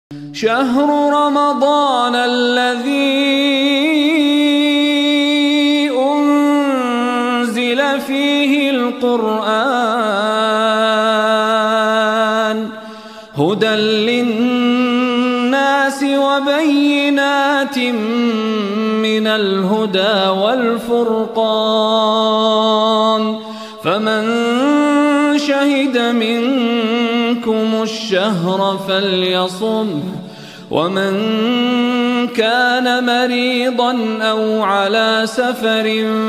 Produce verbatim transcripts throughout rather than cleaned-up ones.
شهر رمضان الذي أنزل فيه القرآن هدى للناس وبينات من الهدى والفرقان فمن شهد منكم الشهر فليصمه ومن كان مريضا أو على سفر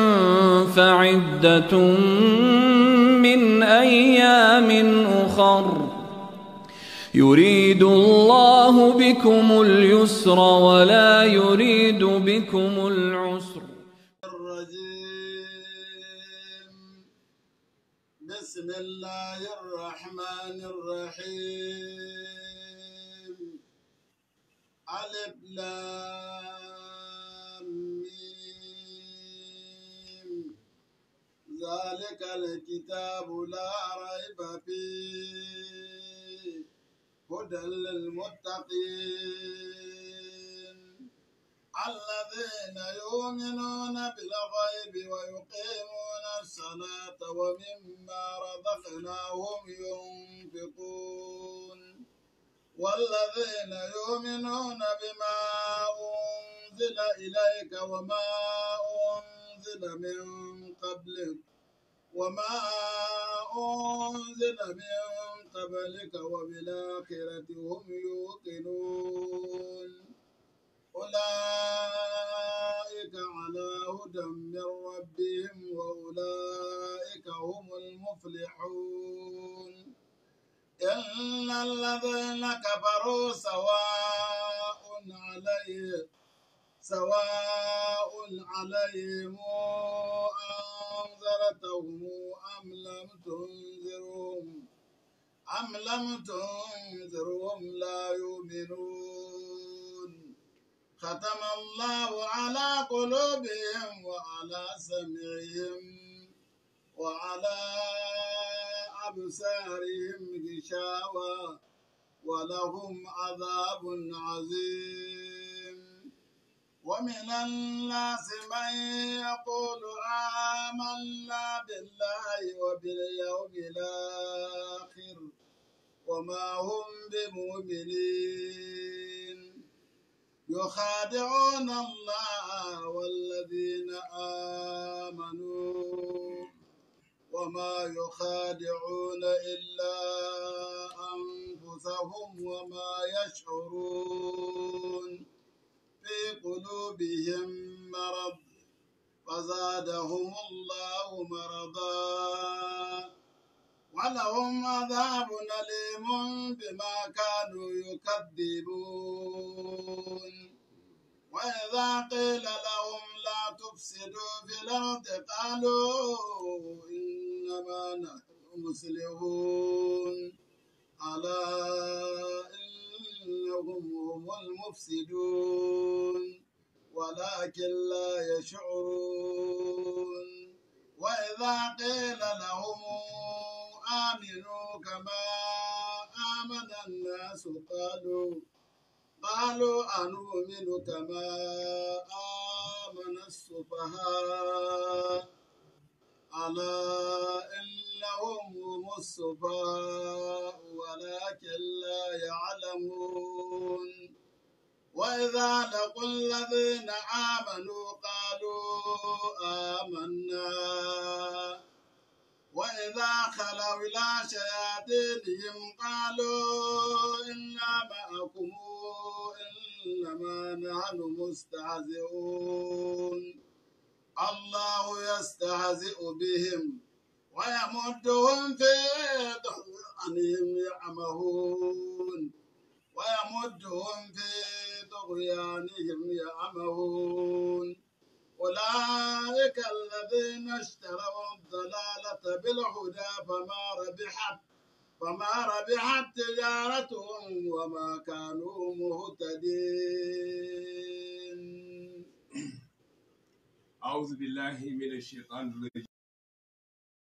فعدة من أيام أخر يريد الله بكم اليسر ولا يريد بكم العسر. بسم الله الرحمن الرحيم. ألف لام ميم. ذلك الكتاب لا ريب فيه هدى للمتقين الذين يؤمنون بالغيب ويقيمون الصلاة ومما رزقناهم ينفقون والذين يؤمنون بما أنزل إليك وما أنزل من قبلك وما أنزل من قبلك وبالآخرة هم يوقنون أولئك على هدى من ربهم وأولئك هم المفلحون. إن الذين كفروا سواء عليهم سواء عليهم أنذرتهم أم لم تنذرهم أم لم تنذرهم لا يؤمنون. ختم الله على قلوبهم وعلى سمعهم وعلى أبصارهم غشاوة ولهم عذاب عظيم. ومن الناس من يقول آمنا بالله وباليوم الآخر وما هم بمؤمنين يخادعون الله والذين آمنوا وما يخادعون إلا أنفسهم وما يشعرون. في قلوبهم مرض فزادهم الله مرضا ولهم عذاب أليم بما كانوا يكذبون. وإذا قيل لهم لا تفسدوا في الأرض قالوا إنما نحن مصلحون ألا إنهم هم المفسدون ولكن لا يشعرون. وإذا قيل لهم آمنوا كما آمن الناس قالوا قالوا أنؤمن كما آمن السفهاء ألا إنهم هم السفهاء ولكن لا يعلمون. وإذا لقوا الذين آمنوا قالوا آمنا وإذا خلوا إلى شياطينهم قالوا إنا معكم إنما نحن مستهزئون. الله يستهزئ بهم ويمدهم في طغيانهم يعمهون ويمدهم في طغيانهم يعمهون. أولئك الذين اشتروا الضلالة بالهدى فما ربحت فما ربحت تجارتهم وما كانوا مهتدين. أعوذ بالله من الشيطان الرجيم.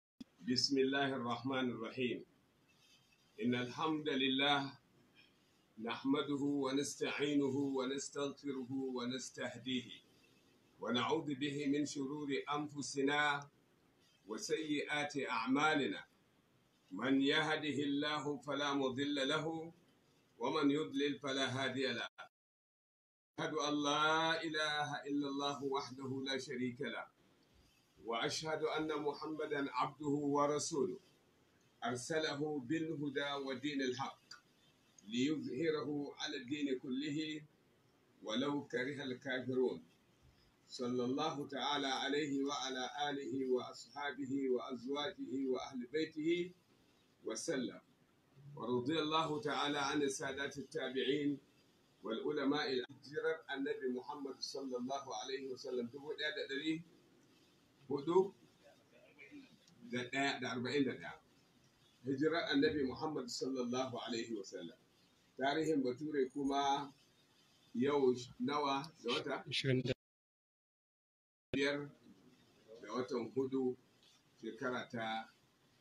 بسم الله الرحمن الرحيم. إن الحمد لله نحمده ونستعينه ونستغفره ونستهديه ونعوذ به من شرور أنفسنا وسيئات أعمالنا من يهده الله فلا مضل له ومن يضلل فلا هادي له أشهد أن لا إله إلا الله وحده لا شريك له وأشهد أن محمدا عبده ورسوله أرسله بالهدى ودين الحق ليظهره على الدين كله ولو كره الكافرون صلى الله تعالى عليه وعلى آله وأصحابه وأزواجه وأهل بيته وسلم ورضي الله تعالى عن السادات التابعين والعلماء الأجرر النبي محمد صلى الله عليه وسلم تقول هذا دليل هدو ده أربعين ده هجرة النبي محمد صلى الله عليه وسلم تاريخ بطوري كما يوش نوا دوتا biyar da watan hudu shekara ta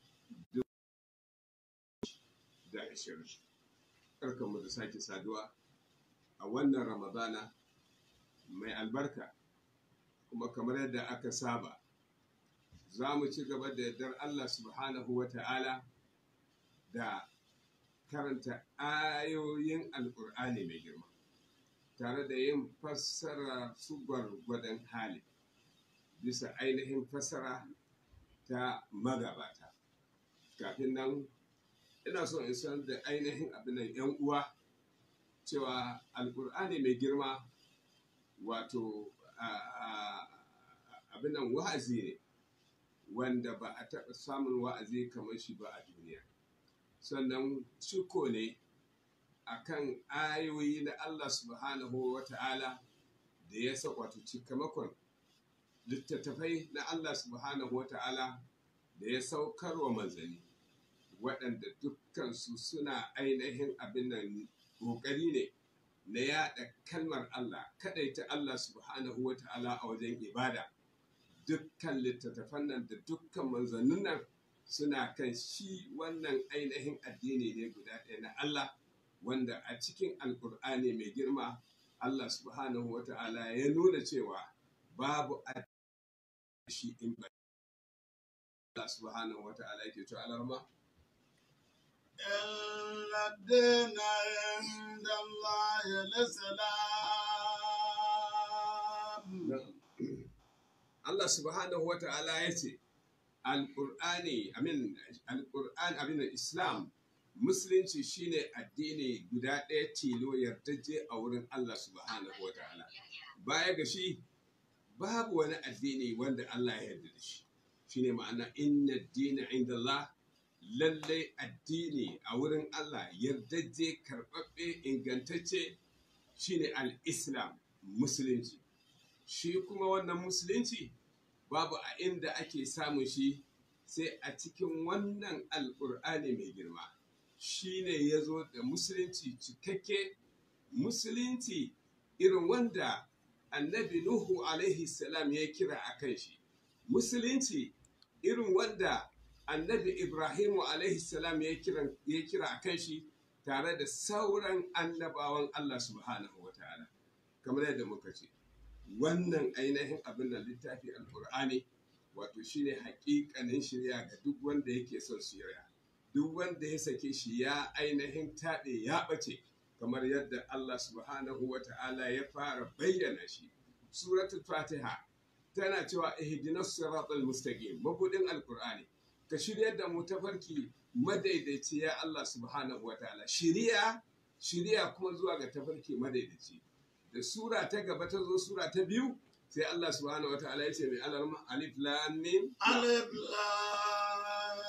da ashirin karkanmu da sake saduwa a wannan ramadana mai albarka kuma kamar yadda aka saba za mu ci gaba da yardar Allah subhanahu wa ta'ala da karanta ayoyin alkur'ani mai girma tare da yin fassara su gwargwadon hali bisa ainihin fassara ta magabata kafin nan ina so in san da ainihin abinan yan uwa cewa alkur'ani mai girma wato abinan wa'azi ne wanda ba a taɓa samun wa'azi kamar shi ba a duniya sannan ciko ne akan ayoyi na Allah subhanahu wa ta'ala da ya sa wato cikamakon littattafai na Allah subhanahu wa ta'ala da ya saukar wa manzanni waɗanda dukkansu suna ainihin abin nan ƙoƙari ne na yaɗa kalmar Allah kaɗaita Allah subhanahu wa ta'ala a wajen ibada dukkan littattafan nan da dukkan manzannin nan suna kan shi wannan ainihin addini ne guda ɗaya na Allah wanda a cikin alkur'ani mai girma Allah subhanahu wa ta'ala ya nuna cewa babu shi in ba Allah subhanahu wa ta'ala yake cewa alarma إلا الدين عند الله الإسلام Allah subhanahu wa ta'ala ya ce alƙur'ani amin alƙur'an abin islam musulunci shine addini guda ɗaya tilo yardaje a wurin Allah subhanahu wa ta'ala baya ga shi babu wani addini wanda Allah ya yarda da shi shine ma'ana inna ad-dina inda Allah lallai addini a wurin Allah yardaje karɓaɓɓe ingantacce shine al-islam musulunci shi kuma wannan musulunci babu a inda ake samun shi sai a cikin wannan alƙur'ani mai girma shi ne ya zo da musulunci cikakke musulunci irin wanda annabi nuhu alaihi salam ya kira a kan shi musulunci irin wanda annabi ibrahimu alaihi salam ya kira a kan shi tare da sauran annabawan Allah subhanahu wa ta'ala kamar yadda muka ce wannan ainihin abin da littafi alkur'ani wato shine hakikanin shirya ga duk wanda yake son shirya duk wanda ya sake shi ya ainihin taɗe ya ɓace kamar yadda Allah subhanahu wa ta'ala ya fara bayyana shi suratul fatiha tana cewa ihdinas siratal mustaqim mabudin alkur'ani ka shiryar da mu tafarki madaidaici ya Allah subhanahu wa ta'ala shiriya shiriya kuma zuwa ga tafarki madaidaici da sura ta gaba ta zo sura ta biyu sai Allah subhanahu wataala ya ce mai alarma alif lam mim alif lam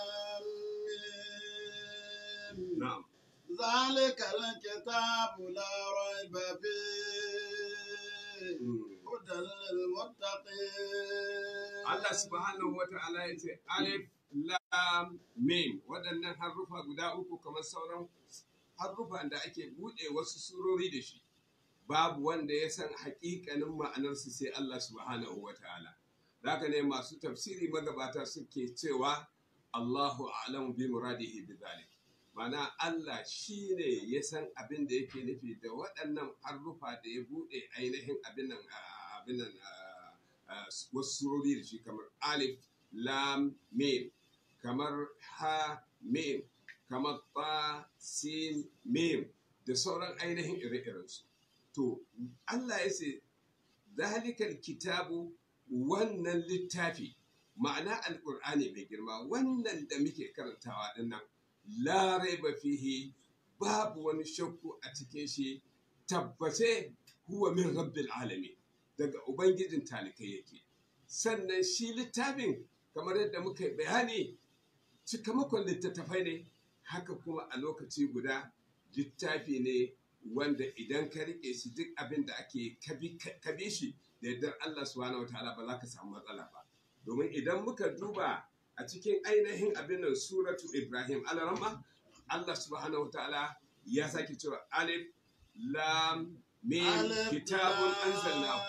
mim na'am zalika alkitabu la rayba fihi hudan lil muttaqin Allah subhanahu wataala ya ce alif lam mim waɗannan harufa guda uku kamar sauran harufan da ake buɗe wasu surori da shi babu wanda ya san haƙiƙanin ma'anarsu sai Allah subhanahu wa ta'ala. Haka ne masu tafsiri magabata suke cewa Allahu a'lamu bi muradihi bi zalik. Mana Allah shi ne ya san abin da yake nufi da waɗannan harufa da ya buɗe ainihin abin nan abin nan wasu surori da shi kamar alif lam mim, kamar ha mim, kamar ba sin mim da sauran ainihin ire-irensu. To Allah ya ce zalikal kitabu, wannan littafi ma'ana alƙur'ani mai girma wannan da muke karantawa dinnan la raiba fihi, babu wani shakku a cikin shi, tabbace huwa min rabbil alamin, daga ubangijin talikai yake. Sannan shi littafin kamar yadda muka yi bayani cikamakon littattafai ne, haka kuma a lokaci guda littafi ne wanda idan ka rike shi duk abin da ake kabi shi da yardar Allah subhanahu wataala ba za ka samu matsala ba. Domin idan muka duba a cikin ainihin abin nan suratu Ibrahim alarama, Allah subhanahu wataala ya sake cewa alif lam mim kitabun anzalnahu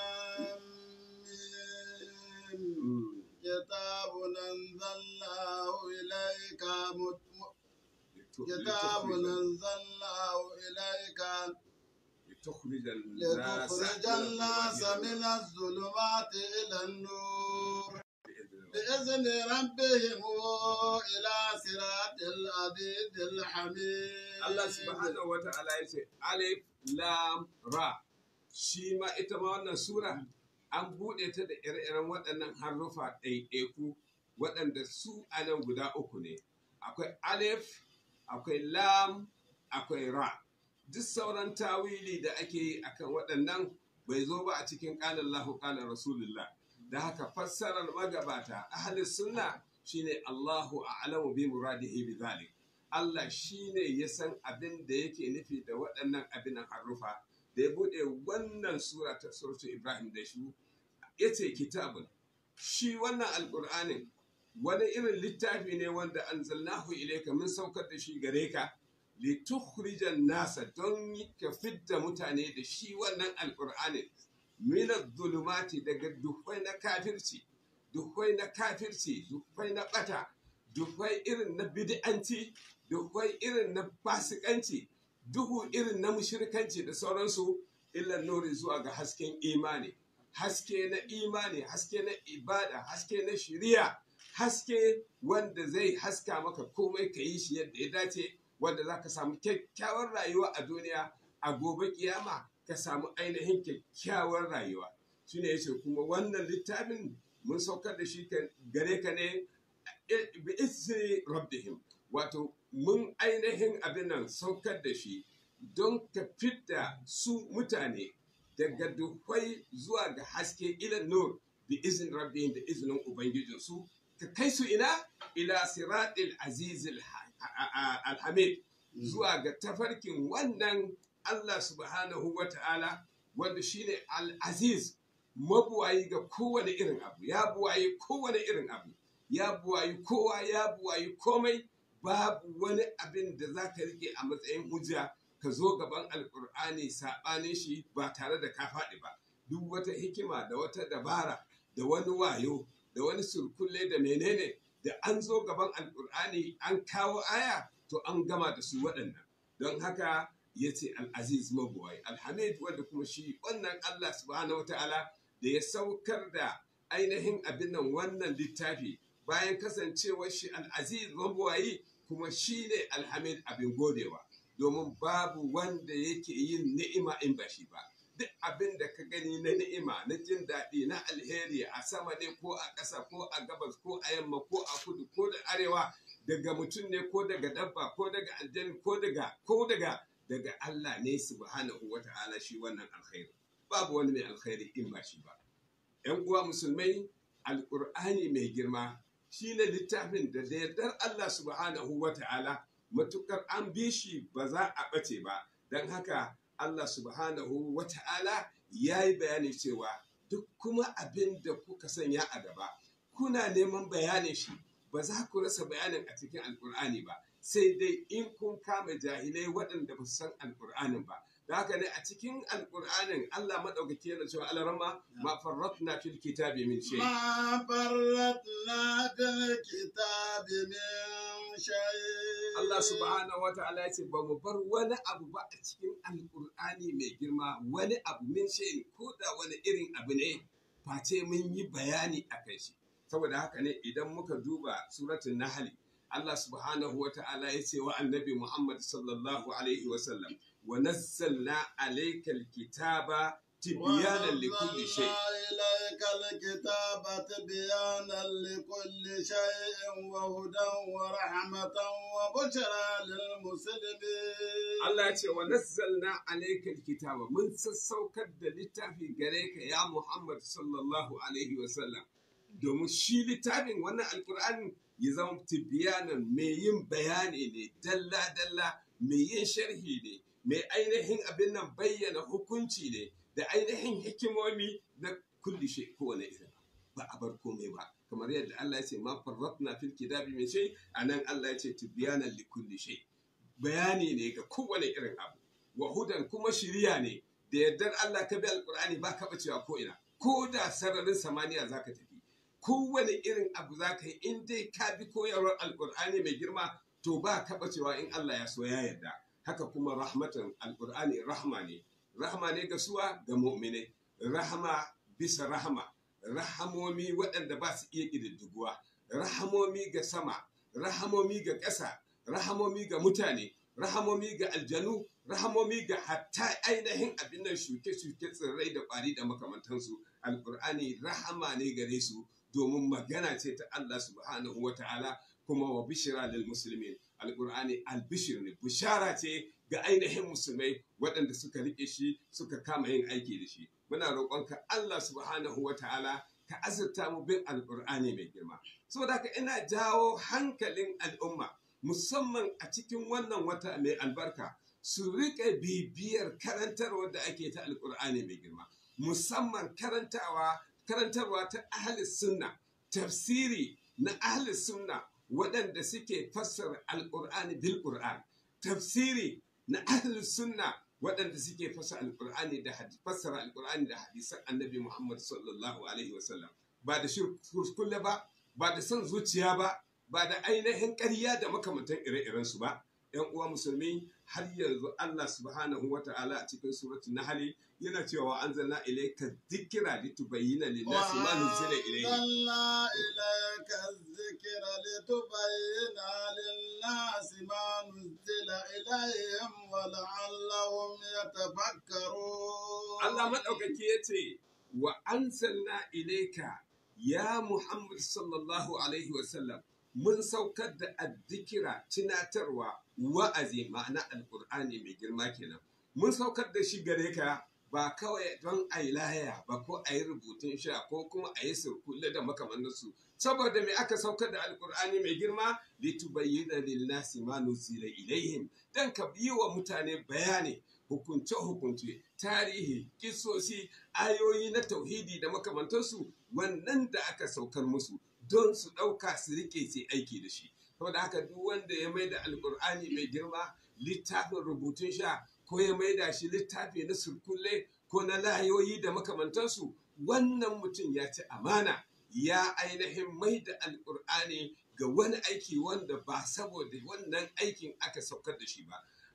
kitabun anzalnahu ilayka كتاب أنزلناه إليك لتخرج الناس من الظلمات إلى النور بإذن ربهم إلى صراط العزيز الحميد. الله سبحانه وتعالى يقول ألف لام را. shi ma ita ma wannan sura an buɗe ta da ire-iren waɗannan harufa ɗaiɗaiku waɗanda su a nan guda uku ne. Akwai alif, akwai lam, akwai ra. Duk sauran tawili da ake yi akan waɗannan bai zo ba a cikin ƙalar Allahu ƙalar Rasulullah. Da haka fassarar magabata ahli sunna shine Allahu a'lamu bi muradihi bi zalik. Allah shine ya san abin da yake nufi da waɗannan abinan harufa da ya buɗe wannan sura ta suratu Ibrahim da shi yace kitabun. Shi wannan alƙur'anin wani irin littafi ne wanda anzalnahu ilayka mun saukar da shi gare ka li tukhrijan nasa, don ka fidda mutane da shi wannan alqur'anin min adh-dhulumati, daga duhwai na kafirci duhwai na kafirci duhwai na bata, duhwai irin na bid'anci, duhwai irin na fasikanci, duhu irin na mushrikanci da sauransu, illa nuri zuwa ga hasken imani, haske na imani, haske na ibada, haske na shari'a, haske wanda zai haska maka komai ka yi shi yadda ya dace, wanda za ka samu kyakkyawar rayuwa a duniya, a gobe kiyama ka samu ainihin kyakkyawar rayuwa. Shi ne yace kuma wannan littafin mun saukar da shi gare ka ne bi isri rabbihim, wato mun ainihin abin nan saukar da shi don ka fidda su mutane daga duhwai zuwa ga haske ila nur bi izin rabbihim, da izinin ubangijinsu, ka kai su ina ila siratil aziz alhamid, zuwa ga tafarkin wannan Allah subhanahu wa ta'ala wanda shine al-aziz, mabuwayi ga kowane irin abu, ya buwayi kowane irin abu, ya buwayi kowa, ya buwayi komai. Babu wani abin da za ka rike a matsayin hujja ka zo gaban alkur'ani saɓanin shi ba tare da ka faɗi ba. Duk wata hikima da wata dabara da wani wayo da wani surkulle da menene da an zo gaban alkur'ani an kawo aya to an gama da su waɗannan. Don haka ya ce al'aziz mabuwai alhamid, wanda kuma shi wannan Allah subhanahu wa ta'ala da ya saukar da ainihin abin nan wannan littafi bayan kasancewar shi al'aziz mabuwayi kuma shi ne alhamid, abin godewa, domin babu wanda yake yin ni'ima in ba shi ba. Duk abin da ka gani na ni'ima, na jin daɗi, na alheri a sama ne ko a ƙasa ko a gabas ko a yamma ko a kudu ko da arewa, daga mutum ne ko daga dabba ko daga aljani ko daga ko daga daga Allah ne subhanahu wa ta'ala shi wannan alkhairi. Babu wani mai alkhairi in ba shi ba. ‘Yan uwa musulmai, alƙur'ani mai girma shi ne littafin da da yardar Allah subhanahu wa ta'ala matukar an bi shi ba za a ɓace ba. Don haka Allah subhanahu wa ta'ala ya yi bayani cewa duk kuma abin da kuka sanya a gaba kuna neman bayanin shi, ba za ku rasa bayanin a cikin alkur'ani ba, sai dai in kun kama jahilai waɗanda ba su san alkur'anin ba. Da haka ne a cikin alkur'anin Allah maɗaukaki yana cewa alarama ma farratna fil kitabi min shay ما فرطنا في الكتاب من شيء Allah subhanahu wa ta'ala ya ce ba mu bar wani abu ba a cikin alkur'ani mai girma, wani abu min shayin ko da wani irin abu ne face mun yi bayani a kai shi. Saboda haka ne idan muka duba suratul Nahl, Allah subhanahu wa ta'ala ya ce wa annabi Muhammad sallallahu alaihi wa sallam, wa nazzalna alayka alkitaba tibyanan likulli shay. إليك الكتاب تبيانا لكل شيء وهدى ورحمة وبشرى للمسلمين. Allah ya ce wa nazzalna alayka alkitaba, mun sassaukar da littafi gare ka ya Muhammad sallallahu alaihi wa sallam, domin shi littafin wannan alkur'ani ya zama tibyanan mai yin bayani ne dalla dalla, mai yin sharhi ne, mai ainihin abin nan bayyana hukunci ne da ainihin hikimomi na kulli shay, kowane irin ba a bar komai ba, kamar yadda Allah ya ce ma farratna fil kitabi min shay, anan Allah ya ce tibyanan li kulli shay, bayani ne ga kowane irin abu, wa hudan kuma shiriya ne, da yardar Allah ka bi alqur'ani ba ka bacewa ko ina, ko da sararin samaniya zaka tafi, kowane irin abu zaka yi in dai ka bi koyarwar alqur'ani mai girma to ba ka bacewa in Allah ya so ya yarda. Haka kuma rahmatan, alqur'ani rahma ne, rahma ne ga suwa, ga mu'minai, rahma bisa rahama, rahamomi waɗanda ba su iya ƙididdiguwa, rahamomi ga sama, rahamomi ga ƙasa, rahamomi ga mutane, rahamomi ga aljanu, rahamomi ga hatta ainihin abin nan shuke-shuke, tsirrai da ƙwari da makamantansu. Alƙur'ani rahama ne gare su, domin magana ce ta Allah subhanahu wa ta'ala, kuma wa bishira lil muslimin. Alƙur'ani albishir ne, bishara ce ga ainihin musulmai waɗanda suka riƙe shi suka kama yin aiki da shi. Muna roƙonka Allah subhanahu wa ta'ala ka azurta mu bin alƙur'ani mai girma. Saboda haka ina jawo hankalin al'umma musamman a cikin wannan wata mai albarka su riƙe bibiyar karantarwa da ake ta alƙur'ani mai girma, musamman karantawa karantarwa ta ahli sunna, tafsiri na ahli sunna waɗanda suke fassara alƙur'ani bil ƙur'an, tafsiri na ahli sunna waɗanda suke fassara alƙur'ani da fassara alƙur'ani da hadisan annabi Muhammad sallallahu alaihi wasallam, ba da shirkulle ba, ba da son zuciya ba, ba da ainihin ƙarya da makamantan ire-iren su ba. ‘Yan uwa musulmi, har yanzu Allah subhanahu wa ta'ala a cikin suratul Nahl yana cewa anzalna ilayka dhikra litubayyana lin-nasi ma nuzila ilayhim. وأنزلنا إليك الذكر لتبين للناس ما نزل إليهم ولعلهم يتفكرون. Allah madaukaki yace wa anzalna ilayka ya Muhammad sallallahu alaihi wa sallam, mun saukar da addikira, tunatarwa, wa'azi, ma'ana alƙur'ani mai girma kenan. Mun saukar da shi gare ka ba kawai don a yi laya ba, ko a yi rubutun sha, ko kuma a yi sirkulle da makamanninsu. Saboda me aka saukar da alƙur'ani mai girma? Litubayyana lin-nasi ma nuzila ilaihim, dan ka yi wa mutane bayani, hukunce-hukunce, tarihi, kisosi, ayoyi na tauhidi da makamantansu, wannan da aka saukar musu don su ɗauka su rike su aiki da shi. Saboda haka duk wanda ya mai da alƙur'ani mai girma littafin rubutun sha, ko ya mai da shi littafi na surkulle ko na layoyi da makamantansu, wannan mutum ya ci amana, ya ainihin mai da alƙur'ani ga wani aiki wanda ba saboda wannan aikin aka saukar da shi ba.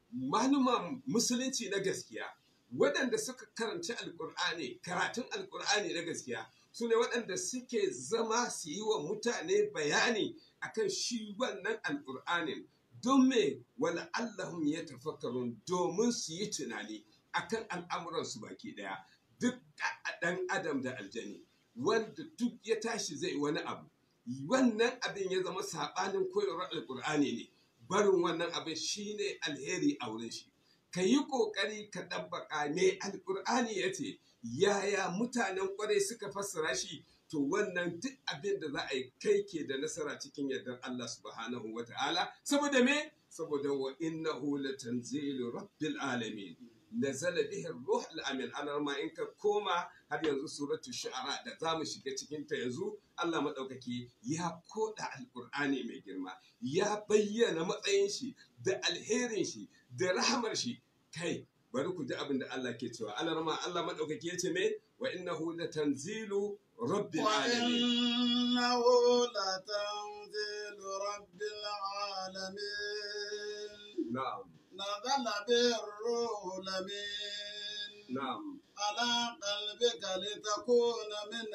Maluman musulunci na gaskiya waɗanda suka karanci alƙur'ani, karatun alƙur'ani na gaskiya, su ne waɗanda suke zama su yi wa mutane bayani akan shi wannan alƙur'anin, don me wala Allahum ya tafakkarun, domin su yi tunani akan al'amuransu baki ɗaya. Duk ɗan adam da aljani wanda duk ya tashi zai wani abu, wannan abin ya zama saɓanin koyarwar alƙur'ani ne, barin wannan abin shine alheri a wurin shi. Ka yi ƙoƙari ka ɗabbaƙa me alƙur'ani ya ce, yaya mutanen ƙwarai suka fassara shi, to wannan duk abin da za a yi kai ke da nasara cikin yardar Allah subhanahu wa ta'ala. Saboda me? Saboda wa innahu latanzilu rabbil alamin, nazala bihi ruh al-amin. Anar ma in ka koma har yanzu suratu shu'ara da zamu shiga cikin ta yanzu, Allah madaukaki ya koda alqur'ani mai girma, ya bayyana matsayin shi da alherin shi da rahmar shi. Kai bari ku ji abin da Allah ke cewa. Anar ma Allah madaukaki ya ce me? Wa innahu latanzilu rabbil alamin. وإنه لتنزيل رب العالمين. na'am نزل به الروح الأمين na'am على قلبك لتكون من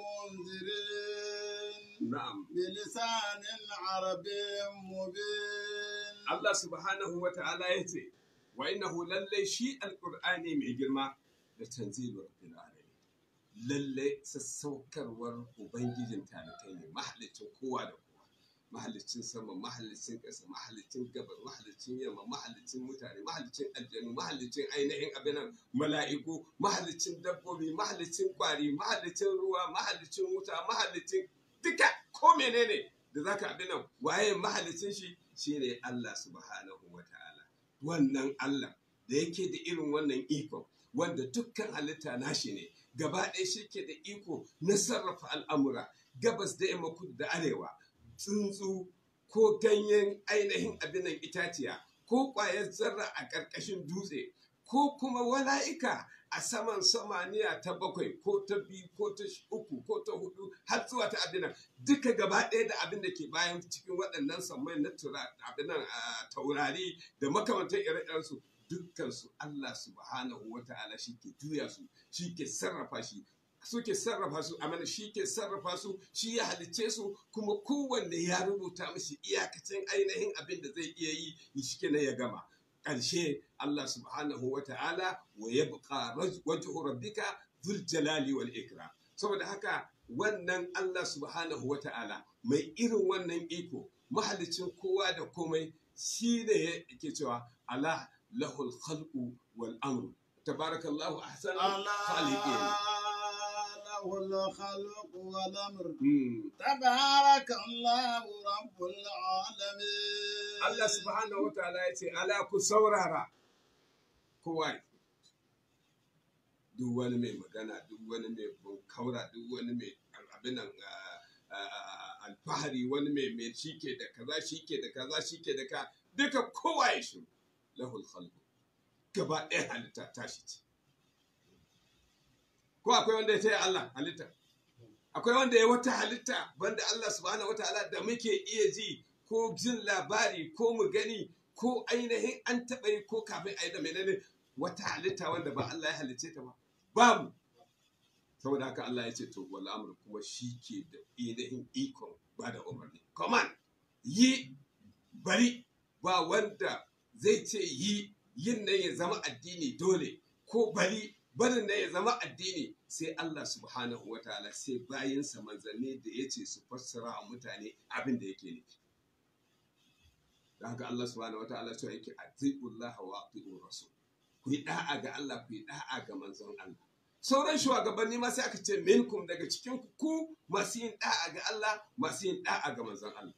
المنذرين na'am بلسان عربي مبين. Allah subhanahu wa ta'ala ya ce wa innahu lallai shi alqur'ani mai girma da tanzilur rabbil alamin lallai sassaukarwar ubangijin talikai ne mahallicin kowa da kowa mahallicin sama mahallicin ƙasa mahallicin gabar mahallicin yamma mahallicin mutane mahallicin aljanu mahallicin ainihin abinan mala'iku mahallicin dabbobi mahallicin kwari mahallicin ruwa mahallicin wuta mahallicin duka ko menene da zaka abinan waye mahallicin shi shine Allah subhanahu wa ta'ala wannan Allah da yake da irin wannan iko wanda dukkan halitta nashi ne gaba ɗaya shi ke da iko na sarrafa al'amura gabas da yamma kudu da arewa tsuntsu ko ganyen ainihin abinan itaciya ko ƙwayar zarra a ƙarƙashin dutse ko kuma wala'ika a saman samaniya ta bakwai ko ta biyu ko ta uku ko ta hudu har zuwa ta abinan duka gaba ɗaya da abin da ke bayan cikin waɗannan sammai na abinan taurari da makamantar ire-irensu dukkansu Allah subhanahu wa ta'ala shi ke juya su shi ke sarrafa shi suke sarrafa su amana shi ke sarrafa su shi ya halicce su kuma kowanne ya rubuta mishi iyakacin ainihin abin da zai iya yi shi ke ya gama ƙarshe Allah subhanahu wa ta'ala wa yabqa wajhu rabbika dhul jalali wal ikram saboda haka wannan Allah subhanahu wa ta'ala mai irin wannan iko mahalicin kowa da komai shi ne yake cewa ala lahul khalqu wal amru tabarakallahu ahsanul khaliqin الخلق والأمر تبارك الله رب العالمين. Allah subhanahu wa ta'ala ya ce ala ku saurara kowa duk wani mai magana duk wani mai bunkaura duk wani mai abinan alfahari wani mai mai shike da kaza shike da kaza shike da ka duka kowa ya shi lahul khalq gaba ɗaya halitta tashi ce ko akwai wanda ya taya Allah halitta akwai wanda ya wata halitta banda Allah subhanahu wataala da muke iya ji ko jin labari ko mu gani ko ainihin an taɓa yi ko kafin a yi da menene wata halitta wanda ba Allah ya halice ta ba babu saboda haka Allah ya ce to wal amru kuma shi ke da ainihin ikon ba da umarni command yi bari ba wanda zai ce yi yin nan ya zama addini dole ko bari barin da ya zama addini sai Allah subhanahu wa ta'ala sai bayinsa manzanni da ya ce su fassara wa mutane abin da yake nufi. Da haka Allah subhanahu wa ta'ala cewa yake atiqullah wa atiqur rasul. Ku yi da'a ga Allah ku yi da'a ga manzon Allah. Sauran shugabanni ma sai aka ce minkum daga cikin ku masu yin da'a ga Allah masu yin da'a ga manzon Allah.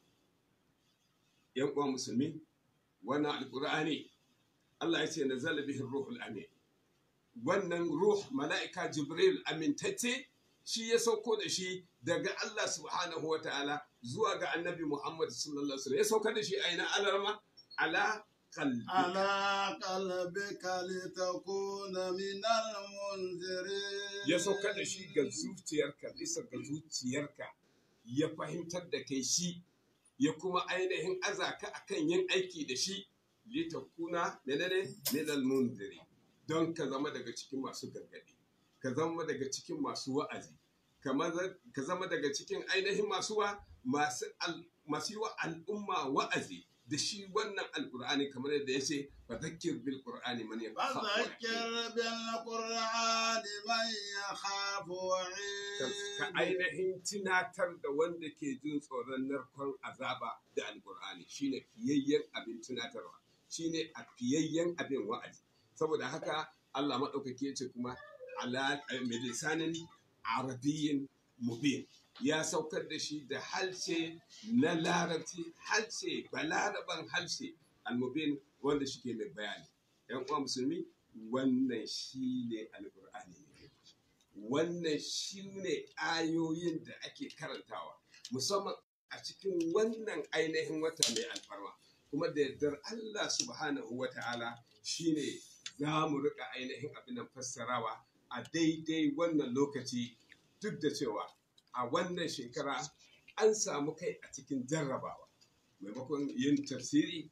Yan uwa musulmi wannan alqur'ani Allah ya ce nazala bihi ruhul amin. Wannan ruh mala'ika Jibril amintacce shi ya sauko da shi daga Allah subhanahu wa ta'ala zuwa ga annabi Muhammad sallallahu alaihi wasallam ya sauka da shi a ina alarma ala qalbi ala qalbika litakuna minal munzirin ya sauka da shi ga zuciyarka bisa ga zuciyarka ya fahimtar da kai shi ya kuma ainihin azaka akan yin aiki da shi litakuna menene minal munzirin don ka zama daga cikin masu gargaɗi ka zama daga cikin masu wa'azi ka zama daga cikin ainihin masu wa masu yi wa al'umma wa'azi da shi wannan alƙur'ani kamar yadda ya ce fa zakkir bil qur'ani man yakhafu فذكر بالقرآن من يخاف وعيد ka ainihin tunatar da wanda ke jin tsoron narkon azaba da alƙur'ani shine fiyayyen abin tunatarwa shine a fiyayyen abin wa'azi saboda haka Allah maɗaukaki ya ce kuma ala milisanin arabiyyin mubin ya saukar da shi da halshe na larabci halshe balaraban halshe al-mubin wanda shi ke mai bayani yan uwa musulmi wannan shi ne alƙur'ani wannan shi ne ayoyin da ake karantawa musamman a cikin wannan ainihin wata mai alfarma kuma da yardar Allah subhanahu wa ta'ala shine za mu rika ainihin abin nan fassarawa a daidai wannan lokaci duk da cewa a wannan shekara an samu kai a cikin jarrabawa maimakon yin tafsiri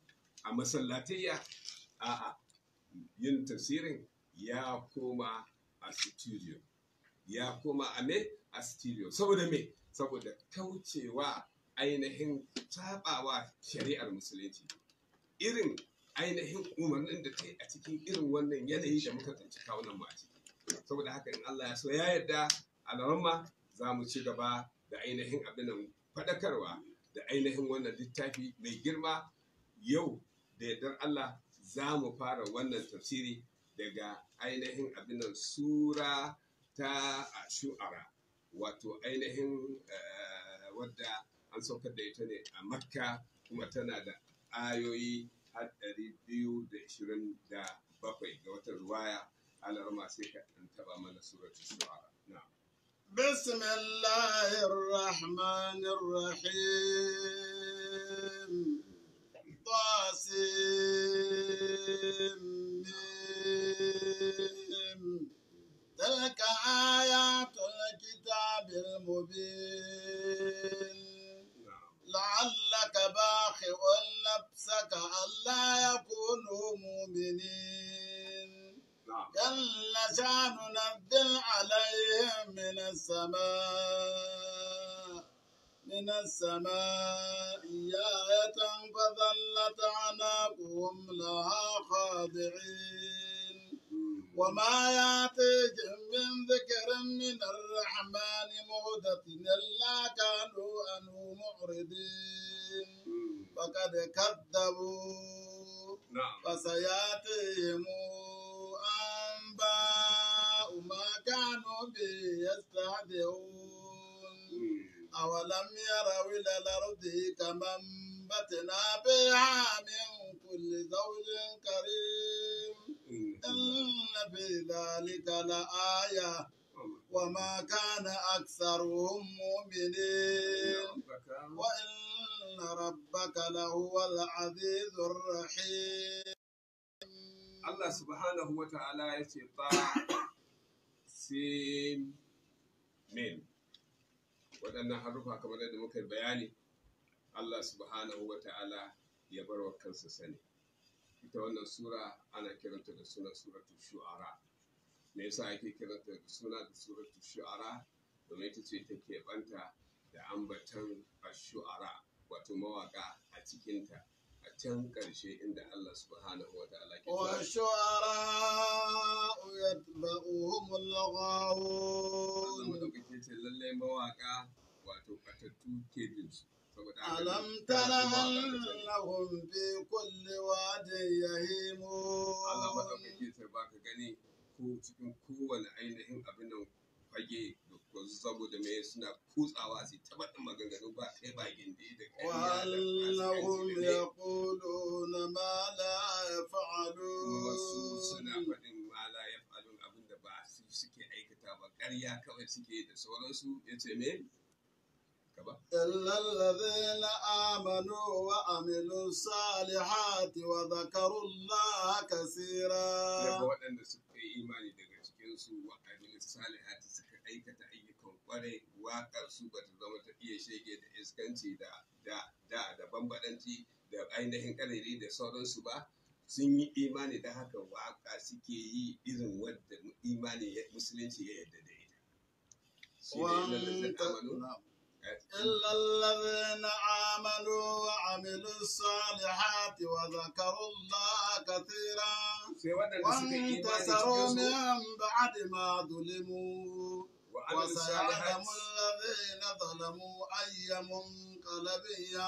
a masallatayya a'a yin tafsirin ya koma a studio ya koma a me a studio saboda me saboda kaucewa ainihin sabawa shari'ar musulunci irin ainihin umarnin da ta yi a cikin irin wannan yanayi da muka tsinci kawunan mu a ciki saboda haka in Allah ya so ya yarda a ramma za mu ci gaba da ainihin abin nan faɗakarwa da ainihin wannan littafi mai girma yau da yardar Allah za mu fara wannan tafsiri daga ainihin abin nan sura ta shu'ara wato ainihin wadda an saukar da ita ne a makka kuma tana da ayoyi har ɗari biyu da ishirin da bakwai ga watan ruwaya alarma sai ka ɗan taɓa mana suratul shu'ara na'am بسم الله الرحمن الرحيم طاسم تلك آيات الكتاب المبين لعلك باخع نفسك ألا يكونوا مؤمنين جل شأن ننزل عليهم من السماء من السماء آية فظلت أعناقهم لها خاضعين وما يأتيهم من ذكر من الرحمن محدث إلا كانوا عنه معرضين فقد كذبوا فسيأتيهم أنباء ما كانوا به يستهزئون أولم يروا إلى الأرض كما أنبتنا بها من كل زوج كريم إن في ذلك لآية وما كان أكثرهم مؤمنين وإن ربك لهو العزيز الرحيم Allah subhanahu wa ta'ala ya ce ta sin min waɗannan harufa kamar da muka yi bayani Allah subhanahu wa ta'ala ya bar wa kansa sani ita wannan sura ana kiranta da suna suratul shu'ara me yasa ake kiranta da suna da suratul shu'ara domin ita ce take banta da ambatan ash-shu'ara wato mawaka a cikinta a can ƙarshe inda Allah subhanahu wa ta'ala ke cewa والشعراء يتبعهم الغاوون Allah madaukake ce lalle mawaka wato patattu ke bin su saboda haka ألم تر أنهم في كل واد يهيمون Allah madaukake ce baka gani ko cikin kowane ainihin abin nan fage da ko saboda me suna kutsawa su ta faɗin maganganu ba kai ba gindi da kai وأنهم يقولون ما لا wasu suna يفعلون faɗin ma la yaf'alun abin da ba su suke aikata ba ƙarya kawai suke da sauransu yace me gaba إلا الذين آمنوا وعملوا الصالحات وذكروا الله كثيرا yaba waɗanda suka yi imani daga cikinsu wa amil salihati suka aikata ayyukan kwarai waƙar su ba ta zama ta iya shege da iskanci da da da da bambadanci da ainihin ƙarari da sauransu ba sun yi imani da haka waƙa suke yi irin wadda imani ya- musulunci ya yarda da ita shi ne illal ladzina amanu نعم. إلا الذين آمنوا وعملوا الصالحات وذكروا الله كثيرا sai waɗanda suka yi imani وانتصروا cikinsu من بعد ما ظلموا wa amilu وسيعلم salihati الذين ظلموا أي منقلب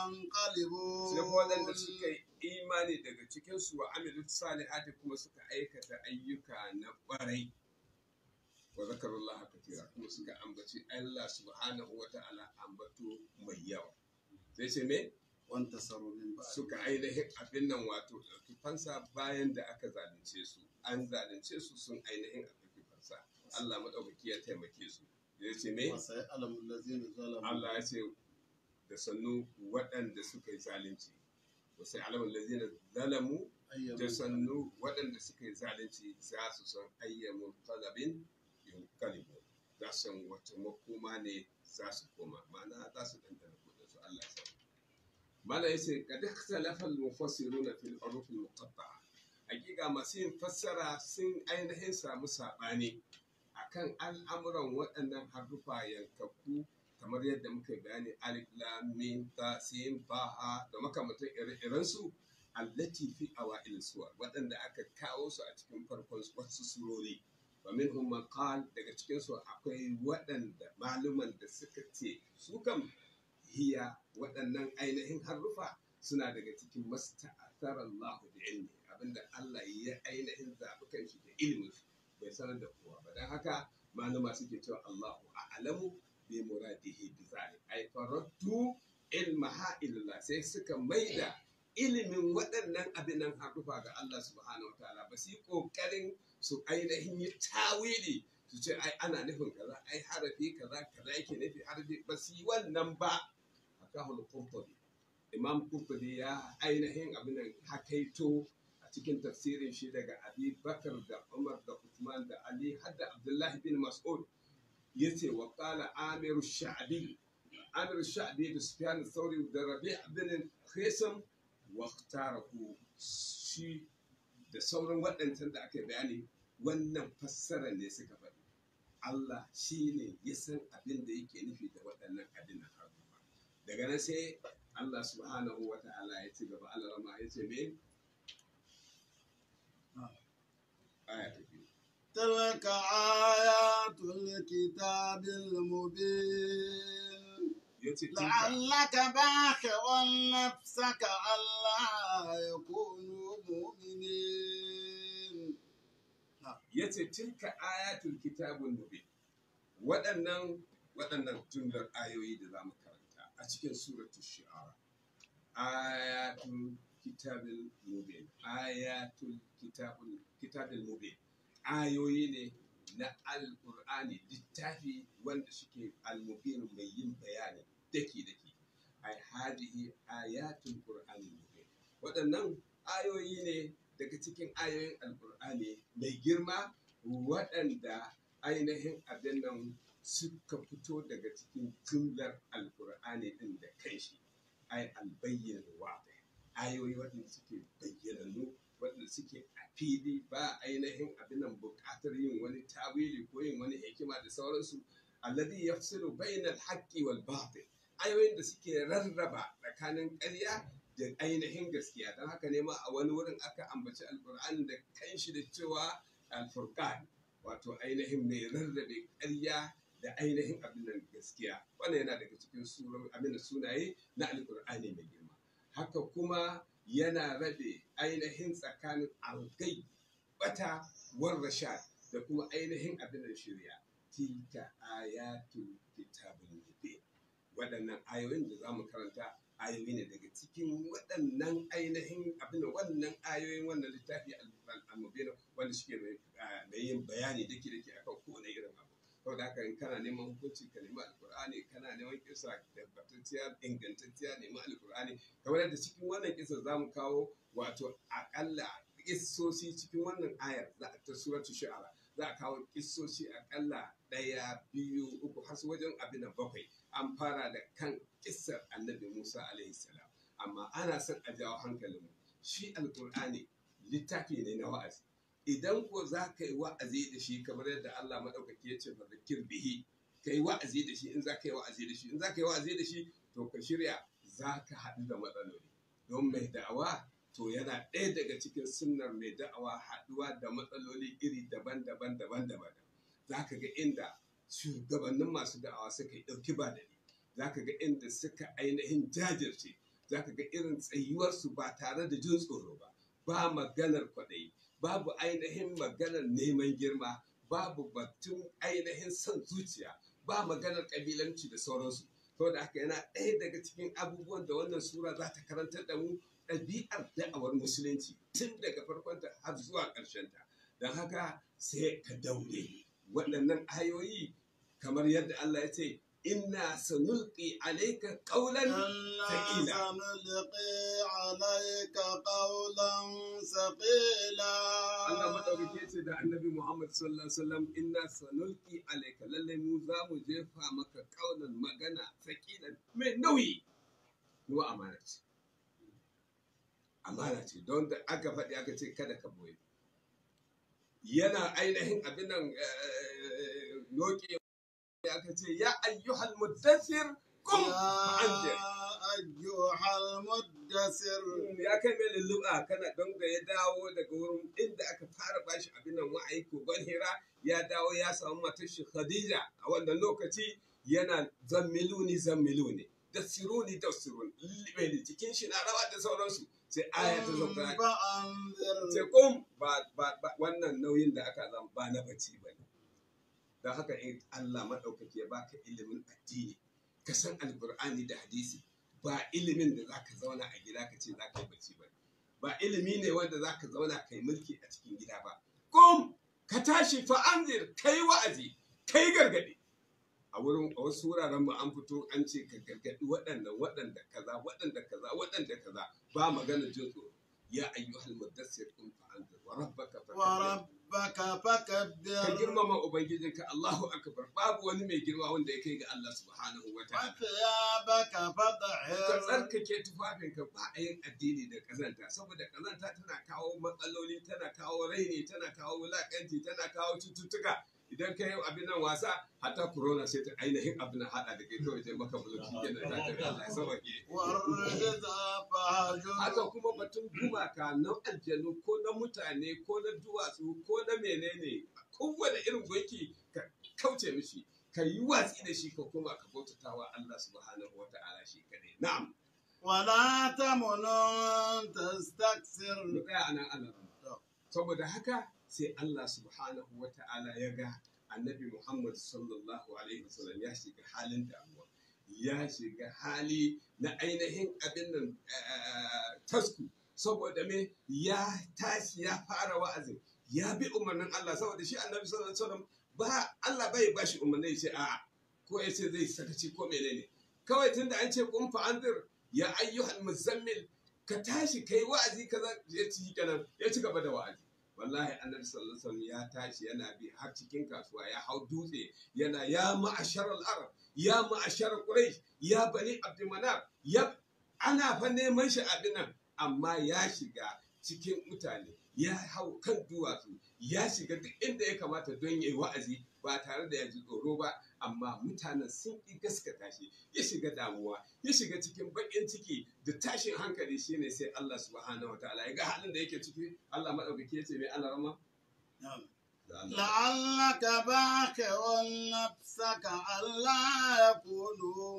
sai waɗanda ينقلبون suka yi imani daga cikinsu wa amilu salihati kuma suka aikata ayyuka na ƙwarai wa zakarullah katira kuma suka ambaci Allah subhanahu wa ta'ala ambato mai yawa sai ce me وانتصروا من بعد suka ainihin abin nan wato ɗauki fansa bayan da aka zalunce su an zalunce su sun ainihin ɗauki fansa Allah maɗaukaki ya taimake su ya ce me وسيعلم الذين ظلموا Allah ya ce da sannu waɗanda suka yi zalunci wasu alamun lazina zalamu أي da sannu waɗanda suka yi zalunci za su san ayyamin talabin yin kalibu za su san wata makoma ne za su koma ma'ana za su ɗanɗana kudin su Allah ya mala yace kad ikhtalafa al-mufassiruna fil huruf al-muqatta'a hakika masu yin fassara sun ainihin samu sabani akan al'amuran waɗannan harufa yankakku kamar yadda muka bayani alif lam mim ta sin fa ha da makamantan ire-iren su allati fi awa'il suwar waɗanda aka kawo su a cikin farkon wasu surori wa minhum man qala daga cikin su akwai waɗanda maluman da suka ce su kam hiya waɗannan ainihin harufa suna daga cikin masta'athara Allah da ilmi abinda Allah ya ainihin zaɓi kanshi da ilimin bai sanar da kowa ba dan haka maluma suke cewa Allahu a'lamu bi muradihi bi zalik ay faraddu ilmaha ilallah sai suka maida ilimin waɗannan abinan harufa ga Allah subhanahu wa ta'ala ba su yi ƙoƙarin su ainihin yi tawili su ce ai ana nufin kaza ai harafi kaza kaza yake nufi harafi ba su yi wannan ba akahul qurtubi imam qurtubi ya ainihin abinan hakaito a cikin tafsirin shi daga Abi Bakar da Umar da Uthman da Ali har da Abdullahi bin Mas'ud yace wa qala Amir Sha'bi Amir Sha'bi da Sufyan al-Thawri da Rabi' bin Khisam waktarahu shi da sauran waɗancan da aka bayani wannan fassara ne suka faɗi Allah shi ne ya san abin da yake nufi da waɗannan abin na harufa daga nan sai Allah subhanahu wa ta'ala ya ci gaba Allah rama ya ce me aya ta biyu تلك آيات الكتاب المبين yace tilka لعلك باخع نفسك ألا يكونوا مؤمنين yace tilka ayatul kitabul mubin waɗannan waɗannan jumlar ayoyi da zamu karanta a cikin suratul shi'ara ayatul kitabil mubin ayatul kitabul kitabil mubin ayoyi ne na alqur'ani littafi wanda suke almubin mai yin bayani daki daki ai hadihi ayatul qur'anil mubin waɗannan ayoyi ne daga cikin ayoyin alqur'ani mai girma waɗanda ainihin abin nan suka fito daga cikin jumlar alqur'ani din da kanshi ai albayyin wa ayoyi waɗanda suke bayyananu waɗanda suke a fili ba ainihin abin nan buƙatar yin wani tawili ko yin wani hikima da sauransu alladhi yafsilu bainal haqqi wal batil ayoyin da suke rarraba tsakanin ƙarya da ainihin gaskiya don haka ne ma a wani wurin aka ambaci alqur'ani da kanshi da cewa al-furqan wato ainihin mai rarrabe ƙarya da ainihin abin nan gaskiya wannan yana daga cikin sunan abin da sunaye na alqur'ani mai girma haka kuma yana rabe ainihin tsakanin algai bata war rashad da kuma ainihin abin da shirya tilka ayatul kitabul mubin waɗannan ayoyin da zamu karanta ayoyi ne daga cikin waɗannan ainihin abin da wannan ayoyin wannan littafi al-mubin wanda suke da yin bayani dake dake akan kowane irin abu saboda haka in kana neman hukunci ka nemi alkur'ani kana neman kisa tabbatacciya ingantacciya nemi alkur'ani kamar yadda cikin wannan kisa za mu kawo wato akalla kissosi cikin wannan ayar ta suratu shu'ara za a kawo kissosi akalla ɗaya biyu uku har su wajen abin da bakwai an fara da kan kissar annabi musa alaihi salam amma ana son a jawo hankalinmu shi alkur'ani littafi ne na wa'azi idan ko za ka yi wa'azi da shi kamar yadda Allah maɗaukaki ya ce fa zakir bihi ka yi wa'azi da shi in za ka yi wa'azi da shi in za ka yi wa'azi da shi to ka shirya za ka haɗu da matsaloli don mai da'awa to yana ɗaya daga cikin sunnar mai da'awa haɗuwa da matsaloli iri daban-daban daban-daban za ka ga inda shugabannin masu da'awa suka yi ɗauki ba daɗi za ka ga inda suka ainihin jajirce za ka ga irin tsayuwarsu ba tare da jin tsoro ba ba maganar kwaɗayi babu ainihin maganar neman girma babu batun ainihin son zuciya ba maganar ƙabilanci da sauransu saboda haka yana ɗaya daga cikin abubuwan da wannan sura za ta karantar da mu ɗabi'ar da'awar musulunci tun daga farkonta har zuwa ƙarshenta don haka sai ka daure waɗannan ayoyi kamar yadda Allah ya ce inna sanulqi alayka qawlan thaqila سنلقي عليك قولا ثقيلا Allah madaukake ce da Annabi Muhammad sallallahu alaihi wasallam inna sanulqi alayka lalle mu za mu jefa maka qawlan magana thaqilan mai nauyi wa amana ce amana ce don da aka faɗi aka ce kada ka boye yana ainihin abin nan noke aka ce ya ayyuhal muddathir kum fa'anzir ayyuhal muddathir ya kai mai lulluɓa kana don da ya dawo daga wurin inda aka fara bashi abin nan wa'ayi kogon hira ya dawo ya samu matar shi Khadija a wannan lokaci yana zammiluni zammiluni dassiruni dassiruni lulluɓe ne cikin shi na rawa da sauransu sai aya ta zauka sai kum ba wannan nauyin da aka zama ba na bacci ba ne don haka in Allah maɗaukaki ya baka ilimin addini ka san alkur'ani da hadisi ba ilimin da zaka zauna a gida ka ce zaka yi bacci ba ba ilimi ne wanda zaka zauna kai mulki a cikin gida ba kum ka tashi fa anzir kai wa'azi kai gargadi a wurin a wasu wuraren mu an fito an ce ka gargadi waɗannan waɗanda kaza waɗanda kaza waɗanda kaza ba magana jin tsoro ya ayyuhal muddassir qum fa anzir wa rabbaka fakabbir rabbaka fakabbir ka girmama ubangijinka Allahu akbar babu wani mai girma wanda ya kai ga Allah subhanahu wa ta'ala thiyabaka fadhhir ka tsarkake tufafinka ba a yin addini da kazanta saboda kazanta tana kawo matsaloli tana kawo raini tana kawo wulakanci tana kawo cututtuka idan ka yi abin nan wasa hatta corona sai ta ainihin abin nan hada da kai kawai sai maka mulki kenan ta tafi Allah ya sauke haka kuma batun gumaka na aljanu ko na mutane ko na duwatsu ko na menene kowane irin gunki ka kauce mishi ka yi watsi da shi ka kuma ka bautatawa Allah subhanahu wa ta'ala shi kadai na'am wala tamunun tastaksir mu tsaya anan Allah saboda haka sai Allah subhanahu wa ta'ala ya ga annabi Muhammad sallallahu alaihi wasallam ya shiga halin damuwa ya shiga hali na ainihin abin nan tasku saboda me ya tashi ya fara wa'azin ya bi umarnin Allah saboda shi annabi sallallahu alaihi wasallam ba Allah bai ba shi umarni ya ce a ko ya ce zai sakaci ko menene kawai tunda an ce kun fa anzir ya ayyuhal muzammil ka tashi kai wa'azi kaza ya ci kenan ya ci gaba da wa'azi wallahi annabi sallallahu alaihi wasallam ya tashi yana bi har cikin kasuwa ya hau dutse yana ya ma'ashar al-arab ya ma'ashar quraish ya bani abdulmanaf ya ana fa neman shi abin nan amma ya shiga cikin mutane ya hau kan duwatsu ya shiga duk inda ya kamata don yayi wa'azi ba tare da ya ji tsoro ba amma mutanen sun ƙi gaskata shi ya shiga damuwa ya shiga cikin baƙin ciki da tashin hankali shine sai Allah subhanahu wa ta'ala ya ga halin da yake ciki Allah madaukake ya ce mai Allah rama la'allaka baqi'un nafsaka alla yakunu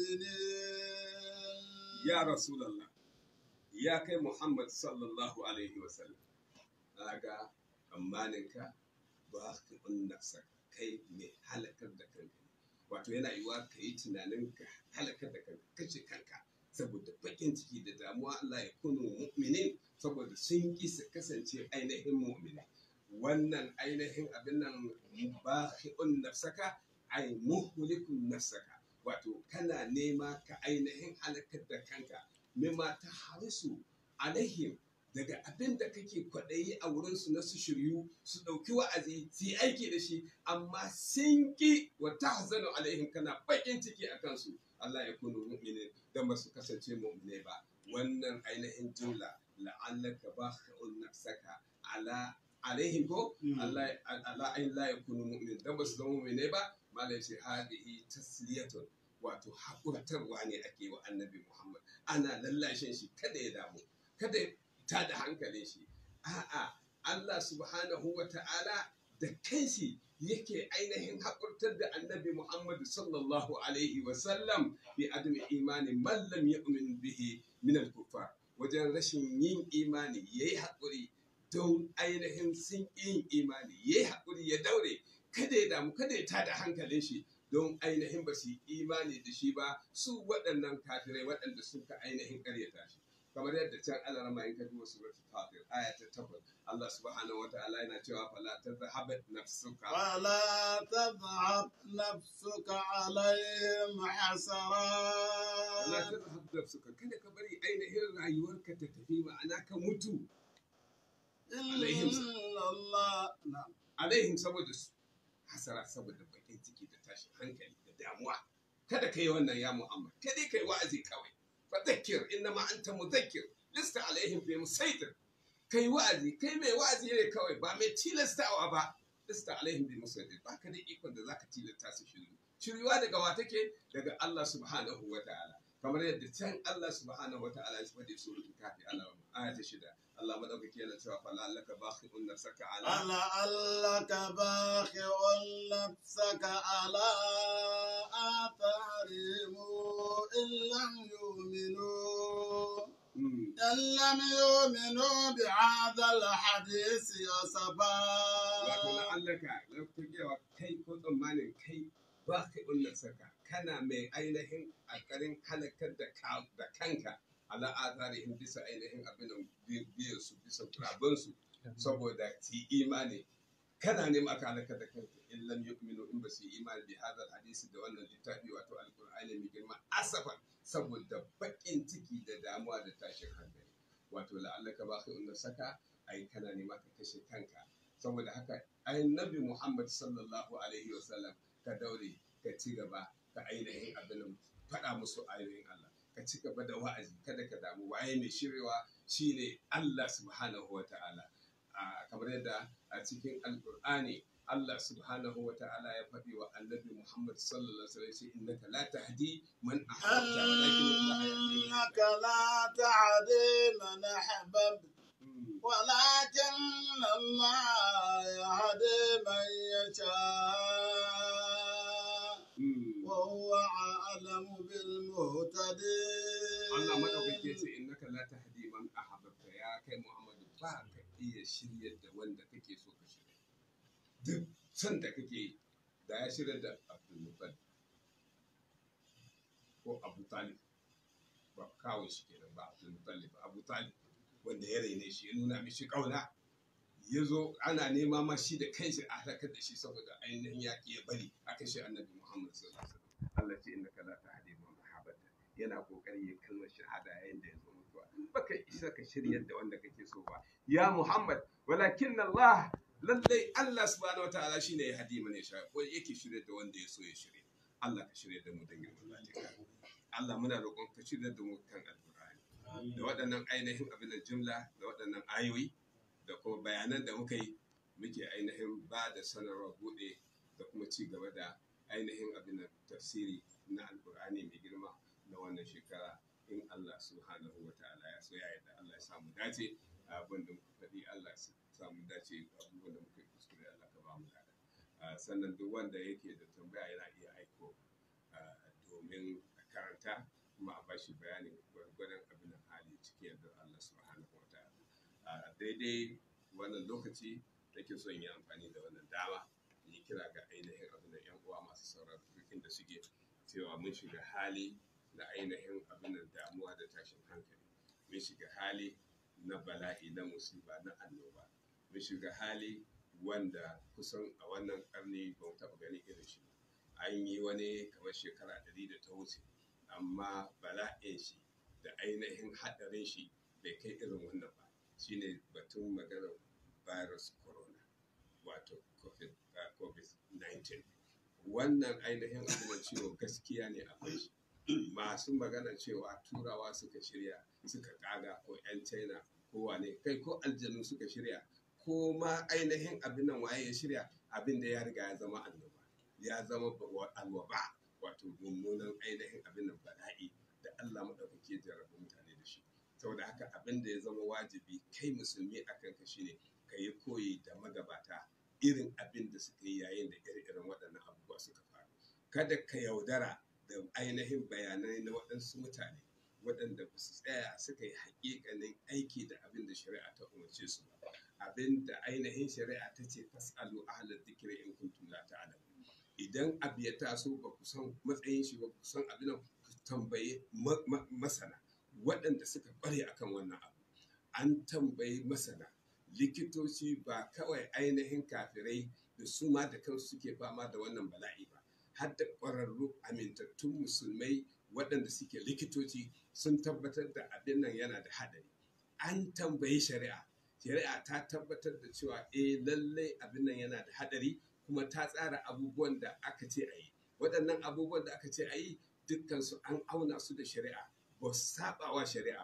mu'minin ya rasulullah ya kai Muhammad sallallahu alaihi wa sallam kaga amaninka baqi'un nafsaka kai mai halakar da kanka wato yana yiwa ka yi tunanin ka halakar da kanka kashe kanka saboda bakin ciki da damuwa Allah ya kunu mu'minin saboda sun ki su kasance ainihin mu'mini wannan ainihin abin nan bahi'un nafsaka ay muhlikun nafsaka wato kana nema ka ainihin halakar da kanka mimma ta harisu alaihim daga abin da kake kwaɗayi a wurinsu na su shiryu su ɗauki wa'azi su yi aiki da shi amma sun ƙi wa tahzanu alaihim kana baƙin ciki a kansu Allah ya kunu mu'minin dan ba su kasance mu'mine ba wannan ainihin jumla la'allaka bakhi'un nafsaka ala alaihim ko Allah ala ay la yakunu mu'minin dan ba su zama mu'mine ba malai ce hadihi tasliyatun wato hakurtarwa ne ake wa annabi Muhammad ana lallashin shi kada ya damu kada ta da hankalin shi a'a Allah subhanahu wa ta'ala da kanshi yake ainihin haƙurtar da annabi Muhammad sallallahu alaihi wa sallam bi adami imani man lam yu'min bihi min al-kuffar wajen rashin yin imani yayi haƙuri don ainihin sun yin imani yayi haƙuri ya daure kada ya damu kada ya tada hankalin shi don ainihin ba su yi imani da shi ba su waɗannan kafirai waɗanda suka ainihin ƙaryata shi kamar yadda can Allah rama in ka duba suratul Fatir aya ta takwas Allah subhanahu wa ta'ala yana cewa fala tadhhab nafsuka fala tadhhab nafsuka alaihim hasarat fala tadhhab nafsuka kada ka bari ainihin rayuwarka ta tafi ma'ana ka mutu alaihim Allah alaihim saboda su hasara saboda bakin ciki da tashin hankali da damuwa kada kai wannan ya Muhammad kada kai wa'azi kawai fadhakkir innama anta mudhakkir lista alaihim bi musaitir kai wa'azi kai mai wa'azi ne kawai ba mai tilastawa ba lista alaihim bi musaitir ba ka da ikon da zaka tilasta su shiru shiryuwa daga wa take daga Allah subhanahu wa ta'ala kamar yadda can Allah subhanahu wa ta'ala ya faɗi suratul kafi Allah aya ta shida Allah madaukaki yana cewa fa la'allaka bakhi'un nafsaka ala la'allaka bakhi'un nafsaka ala atharihim in lam yu'minu in lam yu'minu bi'adha al-hadith asafa wato la'allaka lafiya kai ko tsammanin kai bakhi'un nafsaka kana mai ainihin alƙarin halakar da kanka ala azarihim bisa ainihin abin da biyan su bisa turabin su saboda su imani kana ne aka halakar da kanka in lam yu'minu in ba su imani bi hadal hadisi da wannan littafi wato alqur'ani mai girma asafan saboda bakin ciki da damuwa da tashin hankali wato la'allaka bakhi'un nafsaka ai kana ne maka kashe kanka saboda haka annabi Muhammad sallallahu alaihi wasallam ka daure ka ci gaba ka ainihin abin faɗa musu ayoyin Allah ka ci gaba da wa'azi kada ka damu waye mai shirewa shine Allah subhanahu wa ta'ala kamar yadda a cikin alqur'ani Allah subhanahu wa ta'ala ya faɗi wa annabi Muhammad sallallahu alaihi wasallam innaka la tahdi man ahbabta innaka la tahdi man ahbabta ولكن الله يهدي من يشاء وهو أعلم بالمهتدين Allah madaukake ya ce innaka la tahdi man ahbabta ya kai Muhammadu ba ka iya shiryar da wanda kake so ka shirya duk san da kake da ya shirya da Abdul Muttalib ko Abu Talib ba kawo shi kenan ba Abdul Muttalib Abu Talib wanda ya raine shi ya nuna mishi kauna ya zo ana nema ma shi da kanshi a halakar da shi saboda ainihin yaƙi ya bari a kashe annabi Muhammad sallallahu alaihi wasallam Allah ce innaka la tahdi man ahbabta yana kokari ya kalmar shahada yayin da ya zo mutuwa baka isa ka shiryar da wanda kake so ba ya Muhammad walakin Allah lallai Allah subhanahu wataala shine ya hadi mana sha ko yake shiryar da wanda ya so ya shirye Allah ka shiryar da mu dan girman Allah Allah muna roƙon ka shiryar da mu kan alƙur'ani da waɗannan ainihin abin da jumla da waɗannan ayoyi da kuma bayanan da muka yi muke ainihin ba da sanarwa buɗe da kuma ci gaba da ainihin abin da tafsiri na alƙur'ani mai girma na wannan shekara in Allah subhanahu wa ta'ala ya so ya yarda Allah ya samu dace abin da muka faɗi Allah ya samu dace abubuwan da muka yi kuskure Allah ka ba mu dada sannan duk wanda yake da tambaya yana iya aiko domin a karanta kuma a bashi bayanin gwargwadon abin da hali cikin yadda Allah subhanahu wa ta'ala a daidai wannan lokaci nake son yi amfani da wannan dama yi kira ga ainihin abin da yan uwa masu sauraron dukkan da suke cewa mun shiga hali na ainihin abin da damuwa da tashin hankali mun shiga hali na bala'i na musiba na annoba mun shiga hali wanda kusan a wannan karni ba mu taɓa ganin irin shi an yi wani kamar shekara ɗari da ta wuce amma bala'in shi da ainihin haɗarin shi bai kai irin wannan ba shine batun maganar virus corona wato covid nineteen wannan ainihin abubuwan ciwo gaskiya ne akwai shi masu magana cewa turawa suka shirya suka kaga ko 'yan china ko wane kai ko aljanu suka shirya ko ma ainihin abin nan waye ya shirya abin da ya riga ya zama annoba ya zama alwaba wato mummunan ainihin abin nan bala'i da Allah madaukake jarrabu mutane da shi saboda haka abin da ya zama wajibi kai musulmi a kanka shine ka yi koyi da magabata irin abin da suka yi yayin da irin waɗannan abubuwa suka faru kada ka yaudara da ainihin bayanai na waɗansu mutane waɗanda ba su tsaya suka yi haƙiƙanin aiki da abin da shari'a ta umarce su ba abin da ainihin shari'a ta ce fas'alu ahlal dhikri in kuntum la ta'lamun idan abu ya taso ba ku san matsayin shi ba ku san abin da ku tambaye masana waɗanda suka ƙware akan wannan abu an tambayi masana likitoci ba kawai ainihin kafirai da su ma da kansu suke fama da wannan bala'i ba har da ƙwararru amintattun musulmai waɗanda suke likitoci sun tabbatar da abin nan yana da haɗari an tambayi shari'a shari'a ta tabbatar da cewa eh lallai abin nan yana da haɗari kuma ta tsara abubuwan da aka ce a yi waɗannan abubuwan da aka ce a yi dukkansu an auna su da shari'a ba su saba wa shari'a ba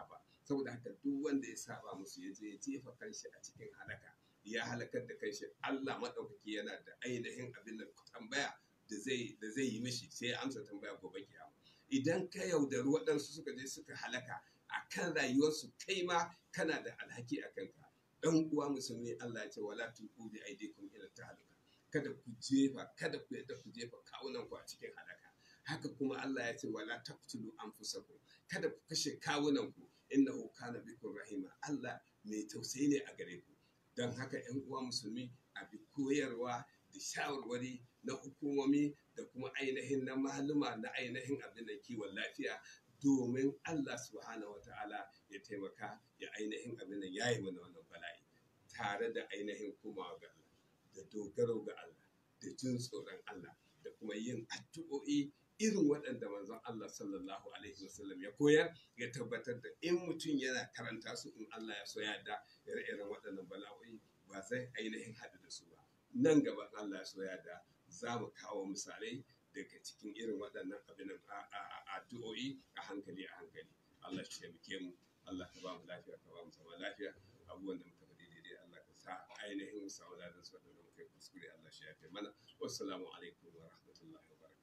saboda haka duk wanda ya saba musu ya je ya jefa kanshi a cikin halaka ya halakar da kanshi. Allah maɗaukaki yana da ainihin abin da tambaya da zai da zai yi mishi sai ya amsa tambaya gobe kiyama. Idan ka yaudari waɗansu suka je suka halaka akan rayuwarsu, kai ma kana da alhaki a kanka. Dan uwa musulmi, Allah ya ce wala tulqu bi aydikum ila tahaluka, kada ku jefa kada ku yadda ku jefa kawunan ku a cikin halaka. Haka kuma Allah ya ce wala taqtulu anfusakum, kada ku kashe kawunan ku, innahu kana bikum rahima, Allah mai tausayi ne a gare ku. Don haka ‘yan uwa musulmi, a bi koyarwa da shawarwari na hukumomi da kuma ainihin na maluma na ainihin abin da kiwon lafiya, domin Allah subhanahu wata'ala ya taimaka ya ainihin abin da ya yi mana wannan bala'i, tare da ainihin komawa ga Allah, da dogaro ga Allah, da jin tsoron Allah, da kuma yin addu'o'i irin waɗanda manzon Allah sallallahu alaihi wasallam ya koyar, ya tabbatar da in mutum yana karanta su, in Allah ya so ya da ire-iren waɗannan bala'o'i ba zai ainihin haɗu da su ba. Nan gaban Allah ya so ya da za mu kawo misalai daga cikin irin waɗannan abin addu'o'i a hankali a hankali. Allah shi taimake mu, Allah ka ba mu lafiya, ka ba mu zama lafiya. Abubuwan da muka faɗi daidai Allah ka sa ainihin mu samu ladan su waɗanda muka yi kuskure, Allah shi ya kai mana. Wassalamu alaikum wa rahmatullahi wa barakatuh.